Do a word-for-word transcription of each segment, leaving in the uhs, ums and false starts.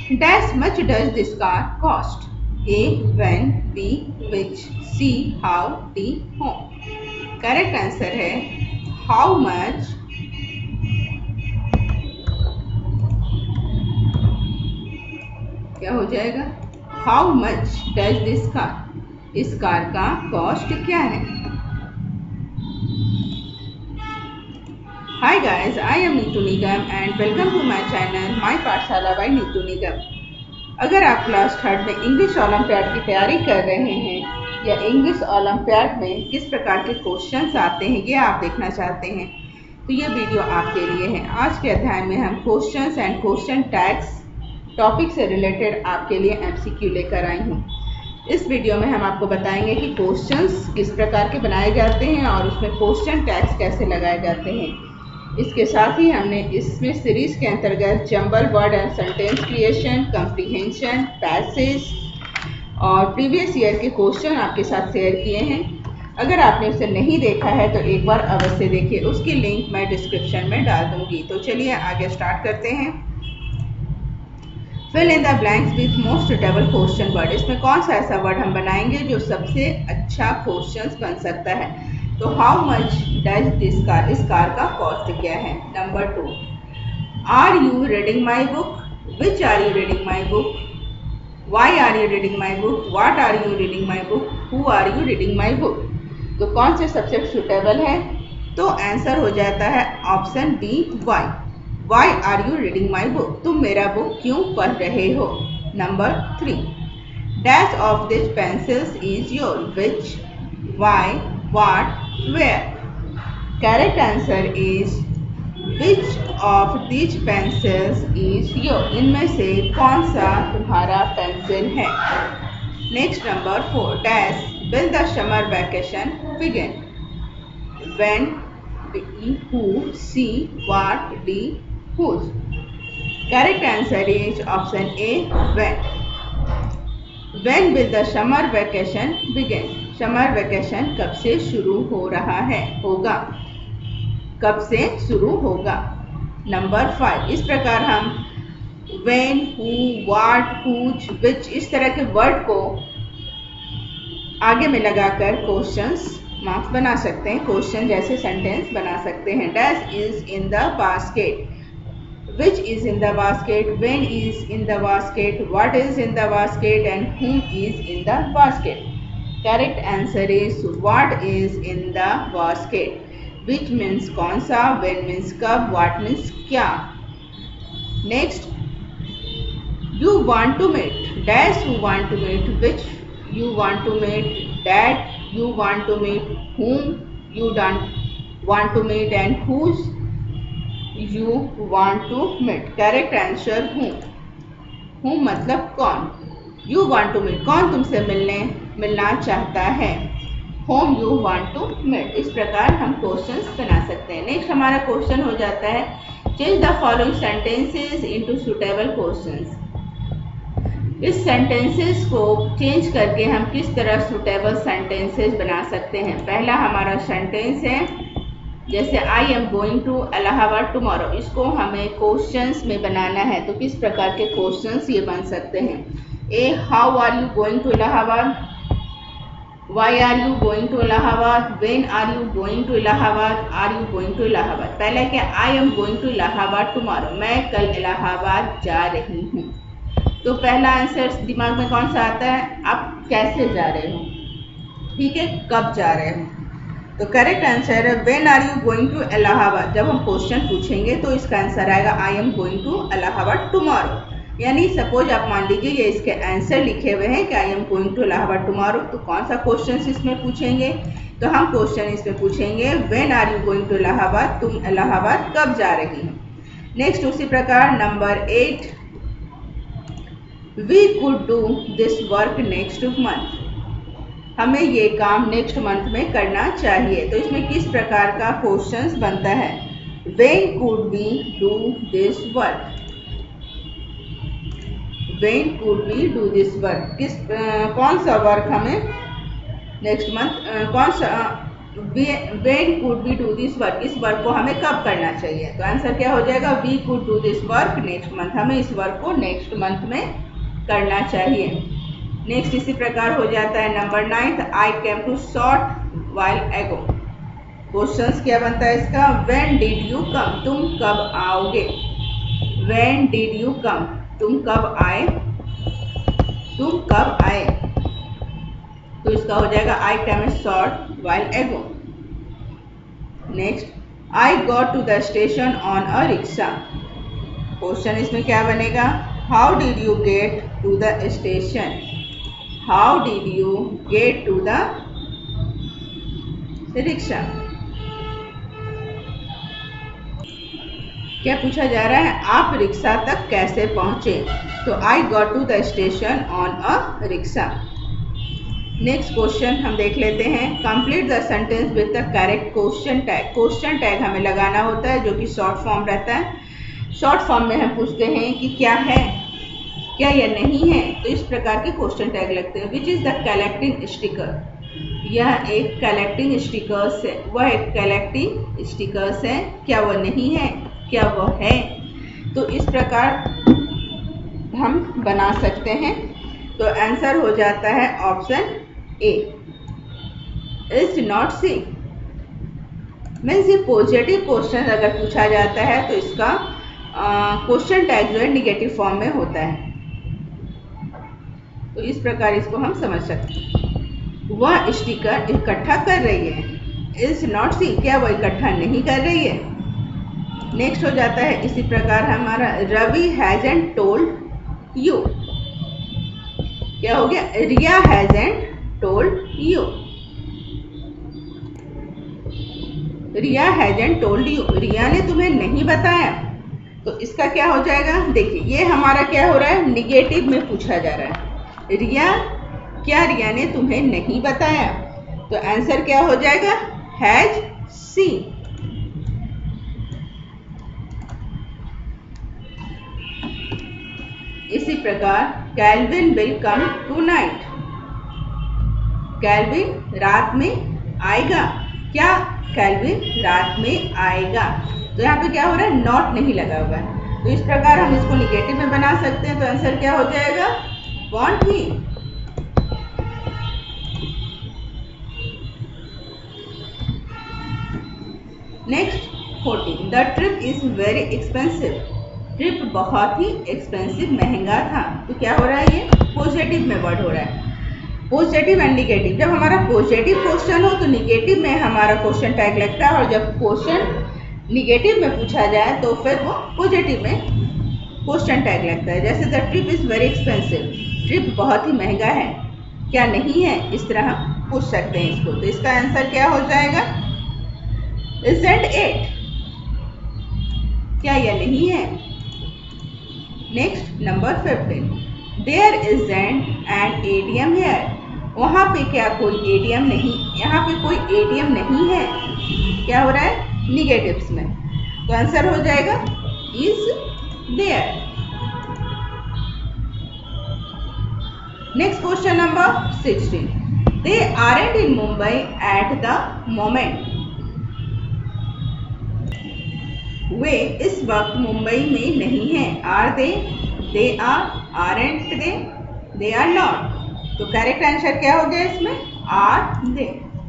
Dash much does this car cost? A. When. B. Which. C. How. D. Whom. Correct answer है how much क्या हो जाएगा? How much does this car, इस car का cost क्या है? Hi guys, I am Neetu Nigam and welcome to my channel my Pathshala by Neetu Nigam. अगर आप क्लास थर्ड में इंग्लिश ओलंपियाड की तैयारी कर रहे हैं या इंग्लिश ओलंपियाड में किस प्रकार के क्वेश्चंस आते हैं ये आप देखना चाहते हैं तो ये वीडियो आपके लिए है। आज के अध्याय में हम questions and question tags topic से रिलेटेड आपके लिए एमसीक्यू लेकर आई हूँ। इस वीडियो में हम आपको बताएंगे कि क्वेश्चंस किस प्रकार के बनाए जाते हैं और उसमें क्वेश्चन टैग्स कैसे लगाए जाते हैं। इसके साथ ही हमने इसमें सीरीज के अंतर्गत jumble word and sentence creation, comprehension, passage और प्रीवियस ईयर के क्वेश्चन आपके साथ शेयर किए हैं। अगर आपने उसे नहीं देखा है तो एक बार अवश्य देखिए, उसकी लिंक मैं डिस्क्रिप्शन में डाल दूंगी। तो चलिए आगे स्टार्ट करते हैं। Fill in the blanks with most suitable question word. इसमें कौन सा ऐसा वर्ड हम बनाएंगे जो सबसे अच्छा क्वेश्चन बन सकता है। तो how much does this car, इस कार का कॉस्ट क्या है। Number two, are you reading my book, which are you reading my book, why are you reading my book, what are you reading my book, who are you reading my book. तो कौन से सबसे suitable है? तो answer हो जाता है option B why. Why are you reading my book, तुम मेरा बुक क्यों पढ़ रहे हो। Number three, dash of this pencils is your, which, why, what, where. Correct answer is which of these pencils is your. इनमें से कौन सा तुम्हारा पेंसिल है। Next number four, dash will the summer vacation begin, when, B, who, C, what, D, whose. Correct answer is option A, when. When will the summer vacation begin? Summer vacation कब से शुरू हो रहा है, होगा, कब से शुरू होगा। नंबर फाइव, इस प्रकार हम when, who, what, whose, which इस तरह के वर्ड को आगे में लगाकर क्वेश्चंस मार्क्स बना सकते हैं, क्वेश्चन जैसे सेंटेंस बना सकते हैं। Dash is in the basket, which is in the basket, when is in the basket, what is in the basket and whom is in the basket. Correct answer is what is in the basket. Which means कौन सा, when means कब, what means क्या। Next, you want to meet, dash you want to meet, which you want to meet, that you want to meet, whom you don't want to meet and whose you want to meet. Correct answer whom. whom मतलब कौन, you want to meet कौन तुमसे मिलने मिलना चाहता है, whom you want to meet। इस प्रकार हम क्वेश्चंस बना सकते हैं। नेक्स्ट हमारा क्वेश्चन हो जाता है change the following sentences into suitable questions. इस सेंटेंसेस को चेंज करके हम किस तरह सुटेबल सेंटेंसेस बना सकते हैं। पहला हमारा सेंटेंस है जैसे I am going to Allahabad tomorrow, इसको हमें क्वेश्चंस में बनाना है। तो किस प्रकार के क्वेश्चंस ये बन सकते हैं। A, how are you going to Allahabad, why are you going to Allahabad, when are you going to Allahabad, are you going to Allahabad. पहला क्या, I am going to Allahabad tomorrow, मैं कल इलाहाबाद जा रही हूँ। तो पहला आंसर दिमाग में कौन सा आता है, आप कैसे जा रहे हो, ठीक है, कब जा रहे हो। तो करेक्ट आंसर है when are you going to Allahabad. जब हम क्वेश्चन पूछेंगे तो इसका आंसर आएगा I am going to Allahabad tomorrow. यानी सपोज आप मान लीजिए ये इसके आंसर लिखे हुए हैं कि I am going to Allahabad tomorrow, तो कौन सा क्वेश्चन इसमें पूछेंगे। तो हम क्वेश्चन इसमें पूछेंगे when are you going to Allahabad, तुम इलाहाबाद कब जा रही हो। नेक्स्ट उसी प्रकार number eight, we could do this work next month, हमें ये काम नेक्स्ट मंथ में करना चाहिए। तो इसमें किस प्रकार का क्वेश्चन बनता है, when could we do this work, when could we do this work, किस आ, कौन सा वर्क हमें नेक्स्ट मंथ, कौन सा when could we do this work, इस वर्क को हमें कब करना चाहिए। तो आंसर क्या हो जाएगा, we could do this work next month, हमें इस वर्क को नेक्स्ट मंथ में करना चाहिए। नेक्स्ट इसी प्रकार हो जाता है number ninth, I came to short while ago. Questions क्या बनता है इसका, व्हेन डिड यू कम, तुम कब आओगे। व्हेन डिड यू कम, तुम कब आए, तुम कब आए। तो इसका हो जाएगा I came a short while ago. Next, I got to the station on a rickshaw. Question इसमें क्या बनेगा, how did you get to the station, how did you get to the rickshaw. क्या पूछा जा रहा है, आप रिक्शा तक कैसे पहुंचे। तो I got to the station on a rickshaw. Next question हम देख लेते हैं, complete the sentence with the correct question tag. Question tag हमें लगाना होता है जो कि शॉर्ट फॉर्म रहता है। शॉर्ट फॉर्म में हम पूछते हैं कि क्या है, क्या या नहीं है, तो इस प्रकार के क्वेश्चन टैग लगते हैं। Which is the collecting sticker, यह एक कलेक्टिंग स्टिकर्स है, वह एक कलेक्टिंग स्टिकर्स है, क्या वह नहीं है, क्या वह है। तो इस प्रकार हम बना सकते हैं। तो आंसर हो जाता है option A, is not C. Means ये पॉजिटिव क्वेश्चन अगर पूछा जाता है तो इसका क्वेश्चन टैग जो है निगेटिव फॉर्म में होता है। तो इस प्रकार इसको हम समझ सकते हैं। वह स्टिकर इकट्ठा कर रही है, इज नॉट सी, क्या वह इकट्ठा नहीं कर रही है। नेक्स्ट हो जाता है इसी प्रकार हमारा, रवि हैजंट टोल्ड यू। क्या हो गया, Riya hasn't told you, Riya hasn't told you, Riya ने तुम्हें नहीं बताया। तो इसका क्या हो जाएगा, देखिए ये हमारा क्या हो रहा है, निगेटिव में पूछा जा रहा है। रिया, क्या रिया ने तुम्हें नहीं बताया। तो आंसर क्या हो जाएगा, हैज सीन। इसी प्रकार Calvin will come tonight, Calvin रात में आएगा, क्या कैल्विन रात में आएगा। तो यहाँ पे क्या हो रहा है, नॉट नहीं लगा हुआ है। तो इस प्रकार हम इसको निगेटिव में बना सकते हैं। तो आंसर क्या हो जाएगा, won't he. Next fourteen, the trip is very expensive. Trip बहुत ही एक्सपेंसिव, महंगा था। तो क्या हो रहा है, ये पॉजिटिव में वर्ड हो रहा है। पॉजिटिव एंड निगेटिव, जब हमारा पॉजिटिव क्वेश्चन हो तो निगेटिव में हमारा क्वेश्चन टैग लगता है, और जब क्वेश्चन निगेटिव में पूछा जाए तो फिर वो पॉजिटिव में क्वेश्चन टैग लगता है। जैसे the trip is very expensive, trip बहुत ही महंगा है, क्या नहीं है, इस तरह हम पूछ सकते हैं इसको। तो इसका आंसर क्या हो जाएगा, इजंट इट, क्या यह नहीं है। Next number fifteen, there isn't an ATM here. वहाँ पे क्या कोई एटीएम नहीं, यहाँ पे कोई एटीएम नहीं है। क्या हो रहा है, निगेटिव्स में। तो आंसर हो जाएगा is there. Next question number sixteen, they aren't in Mumbai at the moment. वे इस वक्त मुंबई में नहीं है। Are they, they are, aren't they, they are not. तो करेक्ट आंसर क्या हो गया इसमें, are they.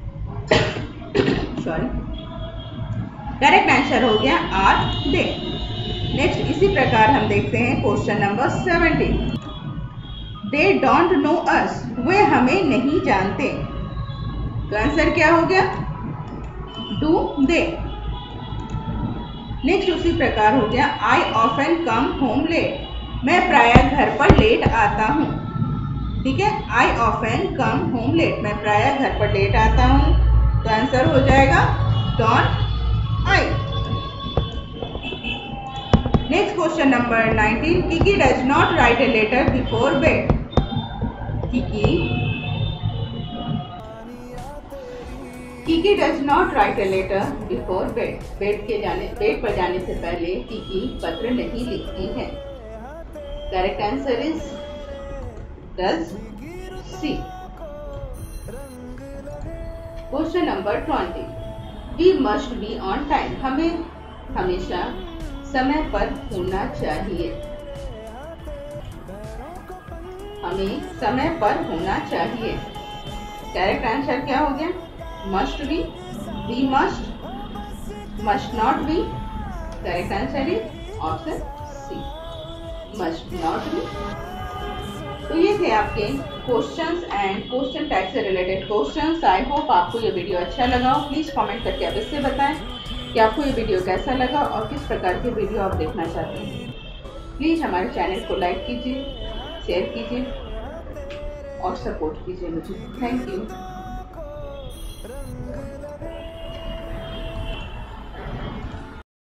Sorry, correct answer हो गया आर दे। नेक्स्ट इसी प्रकार हम देखते हैं question number seventeen, they don't know us. वे हमें नहीं जानते। तो आंसर क्या हो गया, डू दे। नेक्स्ट उसी प्रकार हो गया, I often come home late. मैं प्रायः घर पर लेट आता हूँ। ठीक है, I often come home late, मैं प्रायः घर पर लेट आता हूँ। तो आंसर हो जाएगा don't I. Next question number nineteen, Kiki does not write a letter before bed. Kiki Kiki does not write a letter before bed. Bed के जाने बेड पर जाने से पहले किकी पत्र नहीं लिखती है। Correct answer is does C. Question number twenty, we must be on time, हमें हमेशा समय पर होना चाहिए, हमें समय पर होना चाहिए। करेक्ट आंसर क्या हो गया? Must be, we must, must not be. Correct answer is option C, must not be. तो ये थे आपके क्वेश्चंस एंड क्वेश्चन टैग से रिलेटेड क्वेश्चंस। आई होप आपको ये वीडियो अच्छा लगा हो। प्लीज कमेंट करके अवश्य बताएं कि आपको ये वीडियो कैसा लगा और किस प्रकार के वीडियो आप देखना चाहते हैं। प्लीज हमारे चैनल को लाइक कीजिए, शेयर कीजिए और सपोर्ट कीजिए मुझे। Thank you.